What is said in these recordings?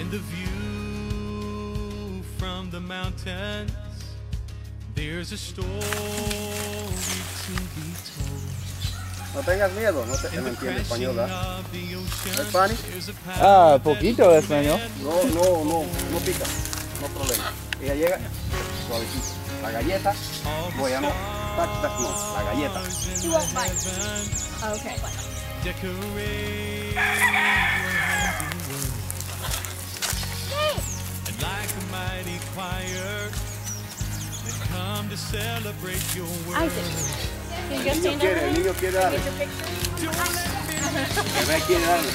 In the view from the mountains, there's a story to be told. No tengas miedo, no entiende español, ¿verdad? ¿Spanish? Ah, poquito de español. No pica, no problema. Ella llega suavecito. La galleta, no, ya no. Touch, no, la galleta. She won't bite. Oh, okay. And like a mighty choir, they come to celebrate your word. Isaac, can you go stand El over niño here? quiere darle. Get your picture? El bebé quiere darle.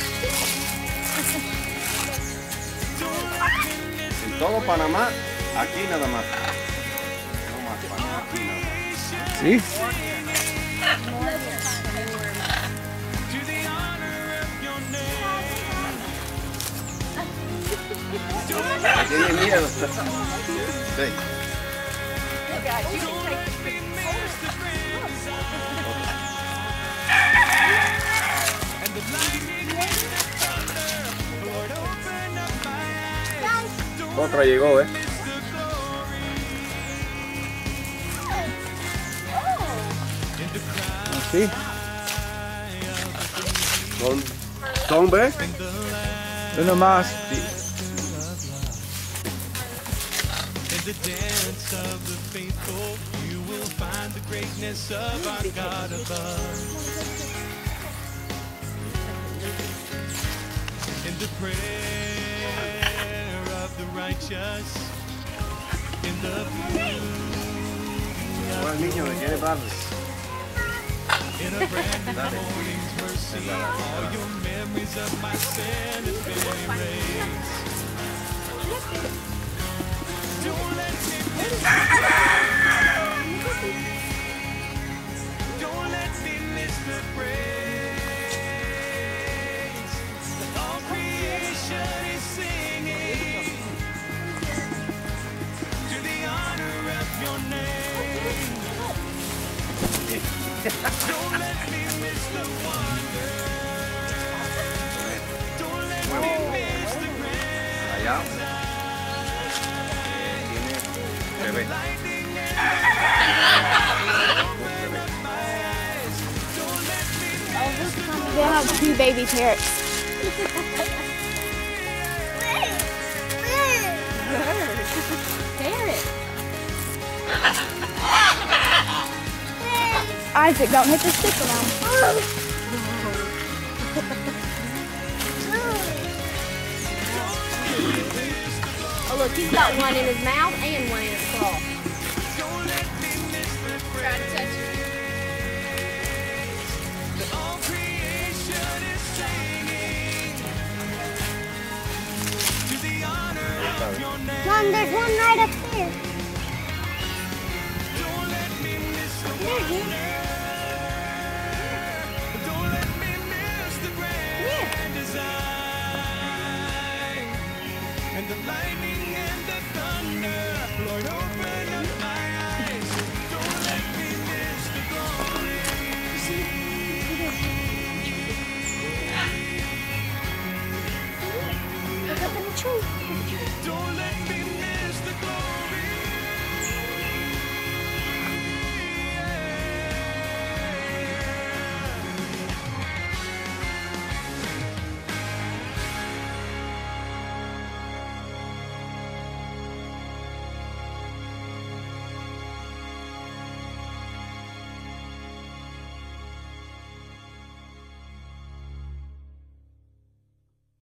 En todo Panamá, aquí nada más. No más Panamá, aquí nada más. Sí. Me tiene miedo. Sí. Okay, you can take the picture. Otra llegó, Sí. ¿Son ves? Uno más. In the dance of the faithful, you will find the greatness of our God above. In the prayer of the righteous, in the Buen niño, le quiere darle. in a brand new morning's mercy, all your memories of my sin have been erased. Don't let me miss the Don't let me miss the praise that all creation is singing to the honor of your name. Don't let me miss the wonder. Don't let me miss the Allá. Tiene bebé. They have 2 baby parrots. Parrot. Isaac, don't hit the stick around. Oh look, he's got one in his mouth and one in his claw. Try to touch it. all creation is singing to the honor of your name. Mom, there's one right up there. Don't let me miss the There, wonder. dude. Don't let me miss the grand design and the lightning and the thunder. Lord, open up my eyes. Don't let me miss the glory. Look up in the tree. Don't let me